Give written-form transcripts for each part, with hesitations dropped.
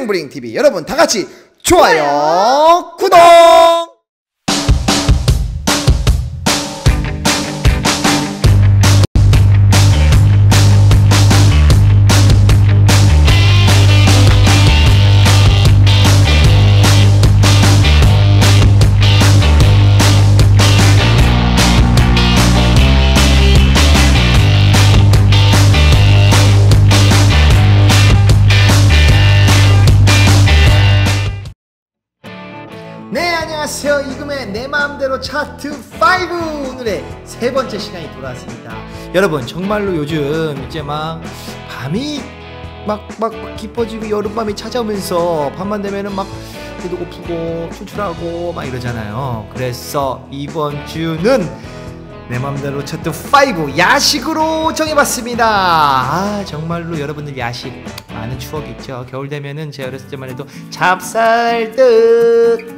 브링브링TV 여러분 다같이 좋아요 구독. 네, 안녕하세요. 이금의 내 마음대로 차트 5 오늘의 세 번째 시간이 돌아왔습니다. 여러분 정말로 요즘 이제 막 밤이 막 깊어지고 여름밤이 찾아오면서 밤만 되면은 막 배도 고프고 출출하고 막 이러잖아요. 그래서 이번 주는 내 맘대로 차트 5 야식으로 정해봤습니다. 아 정말로 여러분들 야식 많은 추억이 있죠. 겨울 되면은 제 어렸을 때만 해도 찹쌀떡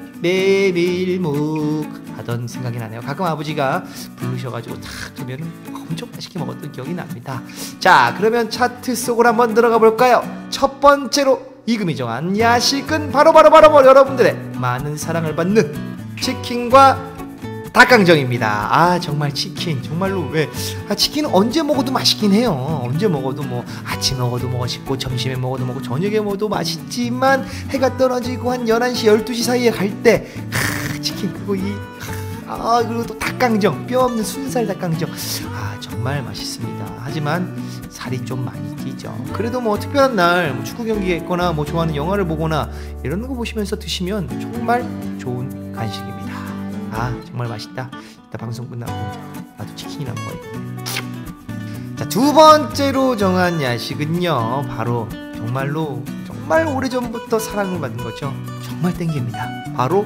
메밀묵 하던 생각이 나네요. 가끔 아버지가 부르셔가지고 탁 하면 엄청 맛있게 먹었던 기억이 납니다. 자 그러면 차트 속으로 한번 들어가 볼까요? 첫 번째로 이금이 정한 야식은 바로 여러분들의 많은 사랑을 받는 치킨과 닭강정입니다. 아 정말 치킨 정말로 왜 치킨은 언제 먹어도 맛있긴 해요. 언제 먹어도 뭐 아침에 먹어도 맛있고 점심에 먹어도 먹고 저녁에 먹어도 맛있지만 해가 떨어지고 한 11시 12시 사이에 갈 때 치킨 그리고 그리고 또 닭강정 뼈 없는 순살 닭강정 정말 맛있습니다. 하지만 살이 좀 많이 찌죠. 그래도 뭐 특별한 날 뭐 축구 경기에 있거나 뭐 좋아하는 영화를 보거나 이런 거 보시면서 드시면 정말 좋은 간식입니다. 정말 맛있다. 이따 방송 끝나고 나도 치킨이나 먹어야겠네. 자, 두 번째로 정한 야식은요 바로 정말 오래전부터 사랑을 받은 거죠. 정말 땡깁니다. 바로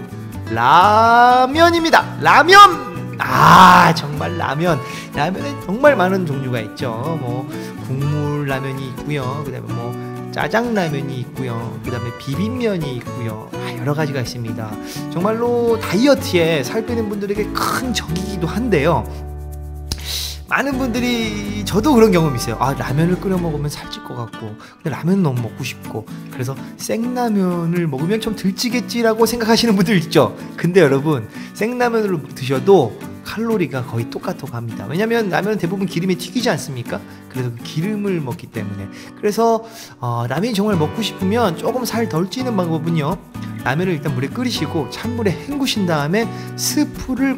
라면입니다. 라면! 정말 라면에 정말 많은 종류가 있죠. 뭐 국물 라면이 있고요. 그 다음에 뭐 짜장라면이 있고요. 그 다음에 비빔면이 있고요. 여러 가지가 있습니다. 정말로 다이어트에 살 빼는 분들에게 큰 적이기도 한데요. 많은 분들이 저도 그런 경험이 있어요. 라면을 끓여 먹으면 살찔 것 같고 근데 라면 너무 먹고 싶고 그래서 생라면을 먹으면 좀 들찌겠지라고 생각하시는 분들 있죠. 근데 여러분 생라면으로 드셔도 칼로리가 거의 똑같다고 합니다. 왜냐면 라면은 대부분 기름에 튀기지 않습니까? 그래서 그 기름을 먹기 때문에. 그래서 라면이 정말 먹고 싶으면 조금 살 덜 찌는 방법은요, 라면을 일단 물에 끓이시고 찬물에 헹구신 다음에 스프를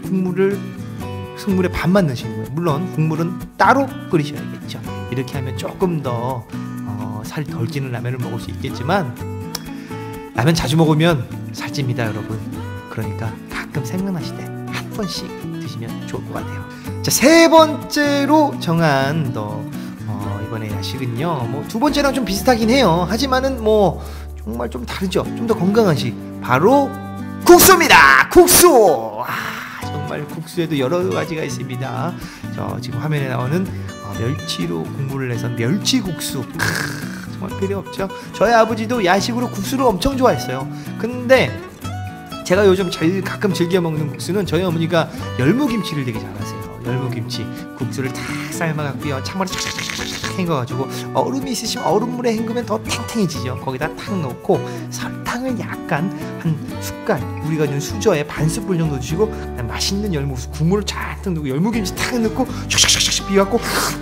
국물에 반만 넣으시는 거예요. 물론 국물은 따로 끓이셔야겠죠. 이렇게 하면 조금 더 살이 덜 찌는 라면을 먹을 수 있겠지만 라면 자주 먹으면 살찝니다 여러분. 그러니까 가끔 생각나실 때 한 번씩 드시면 좋을 것 같아요. 자, 세 번째로 정한 이번에 야식은요, 뭐 두 번째랑 좀 비슷하긴 해요. 하지만은 뭐 정말 좀 다르죠. 좀 더 건강하식, 바로 국수입니다. 국수. 정말 국수에도 여러 가지가 있습니다. 지금 화면에 나오는 멸치로 국물을 내서 멸치국수. 정말 필요 없죠. 저희 아버지도 야식으로 국수를 엄청 좋아했어요. 근데 제가 요즘 가끔 즐겨 먹는 국수는 저희 어머니가 열무김치를 되게 잘하세요. 열무김치 국수를 탁 삶아갖고요, 찬물에 탁 헹궈가지고 얼음이 있으시면 얼음물에 헹구면 더 탱탱해지죠. 거기다 탁 넣고 설탕을 약간 한 숟갈, 우리가 준 수저에 반 스푼 정도 주시고 맛있는 열무국수 국물을 잔뜩 넣고 열무김치 탁 넣고 샥샥샥 비벼갖고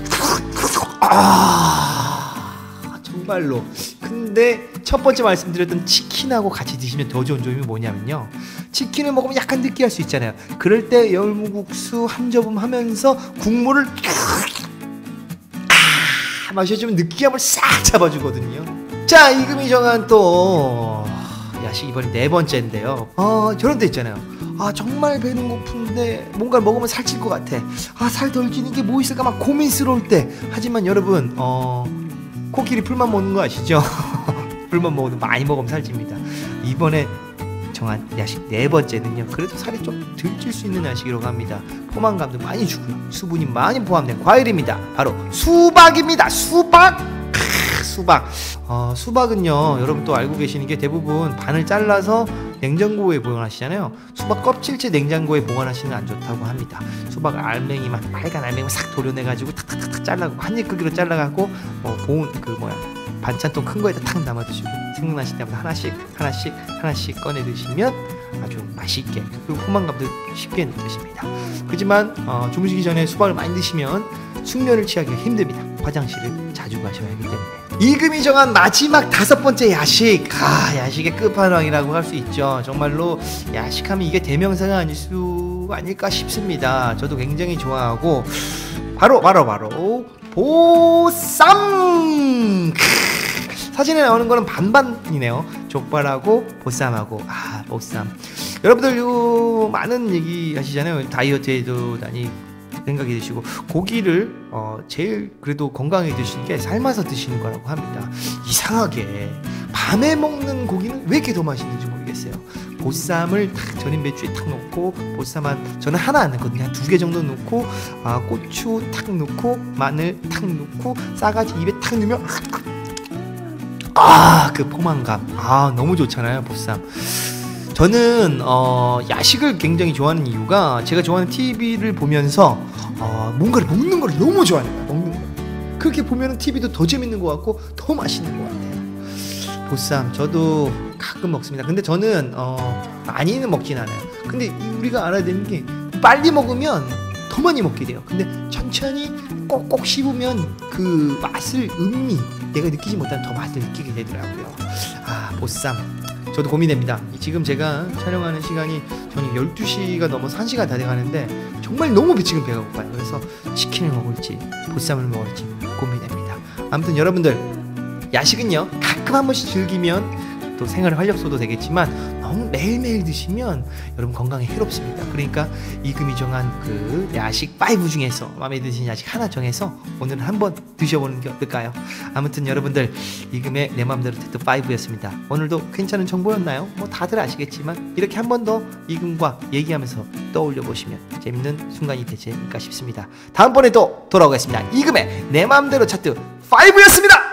정말로. 근데 첫 번째 말씀드렸던 치킨하고 같이 드시면 더 좋은 점이 뭐냐면요, 치킨을 먹으면 약간 느끼할 수 있잖아요. 그럴 때 열무국수 한 저음 하면서 국물을 마셔주면 느끼함을 싹 잡아주거든요. 자, 이금이 정한 또 야식 이번에 네 번째인데요. 저런 때 있잖아요. 정말 배는 고픈데 뭔가를 먹으면 살찔 것 같아. 살 덜 찌는 게 뭐 있을까 막 고민스러울 때. 하지만 여러분 코끼리 풀만 먹는 거 아시죠? 풀만 먹어도 많이 먹으면 살찝니다. 이번에 정한 야식 네 번째는요, 그래도 살이 좀 덜 찔 수 있는 야식이라고 합니다. 포만감도 많이 주고요, 수분이 많이 포함된 과일입니다. 바로 수박입니다. 수박. 수박은요, 여러분 또 알고 계시는 게 대부분 반을 잘라서 냉장고에 보관하시잖아요. 수박 껍질째 냉장고에 보관하시는 안 좋다고 합니다. 수박 빨간 알맹이만 싹 도려내가지고 탁탁탁 잘라고 한입 크기로 잘라갖고 반찬통 큰 거에다 탁 담아 드시고 생각나실 때마다 하나씩 꺼내 드시면 아주 맛있게, 그리고 포만감도 쉽게 느껴집니다. 그렇지만 주무시기 전에 수박을 많이 드시면 숙면을 취하기가 힘듭니다. 화장실을 자주 가셔야 하기 때문에. 이금이 정한 마지막 5번째 야식. 야식의 끝판왕이라고 할 수 있죠. 정말로 야식하면 이게 대명사가 아닐 수 아닐까 싶습니다. 저도 굉장히 좋아하고 바로 보쌈. 사진에 나오는 거는 반반이네요. 족발하고 보쌈하고. 보쌈. 여러분들 요 많은 얘기 하시잖아요. 다이어트에도 많이 생각이 드시고, 고기를 제일 그래도 건강하게 드시는 게 삶아서 드시는 거라고 합니다. 이상하게 밤에 먹는 고기는 왜 이렇게 더 맛있는지 모르겠어요. 보쌈을 탁 절인 배추에 탁 넣고, 보쌈 저는 하나 안 넣거든요. 한 2개 정도 넣고, 고추 탁 넣고, 마늘 탁 넣고, 싸가지 입에 탁 넣으면 그 포만감 너무 좋잖아요. 보쌈. 저는 야식을 굉장히 좋아하는 이유가, 제가 좋아하는 TV를 보면서 뭔가를 먹는 걸 너무 좋아해요. 먹는 걸. 그렇게 보면은 TV도 더 재밌는 것 같고 더 맛있는 것 같아요. 보쌈 저도 가끔 먹습니다. 근데 저는 많이는 먹진 않아요. 근데 우리가 알아야 되는 게, 빨리 먹으면 더 많이 먹게 돼요. 근데 천천히 꼭꼭 씹으면 그 맛을, 음미, 내가 느끼지 못한 더 맛을 느끼게 되더라고요. 보쌈 저도 고민됩니다. 지금 제가 촬영하는 시간이 저는 12시가 넘어서 1시가 다 돼가는데 정말 너무 지금 배가 고파요. 그래서 치킨을 먹을지 보쌈을 먹을지 고민됩니다. 아무튼 여러분들, 야식은요 가끔 한 번씩 즐기면 또 생활의 활력소도 되겠지만, 너무 매일매일 드시면 여러분 건강에 해롭습니다. 그러니까 이금이 정한 그 야식 5 중에서 마음에 드시는 야식 하나 정해서 오늘은 한번 드셔보는 게 어떨까요? 아무튼 여러분들, 이금의 내 맘대로 테트 5였습니다. 오늘도 괜찮은 정보였나요? 뭐 다들 아시겠지만 이렇게 한 번 더 이금과 얘기하면서 떠올려 보시면 재밌는 순간이 되지 않을까 싶습니다. 다음번에 또 돌아오겠습니다. 이금의 내 맘대로 차트 5였습니다.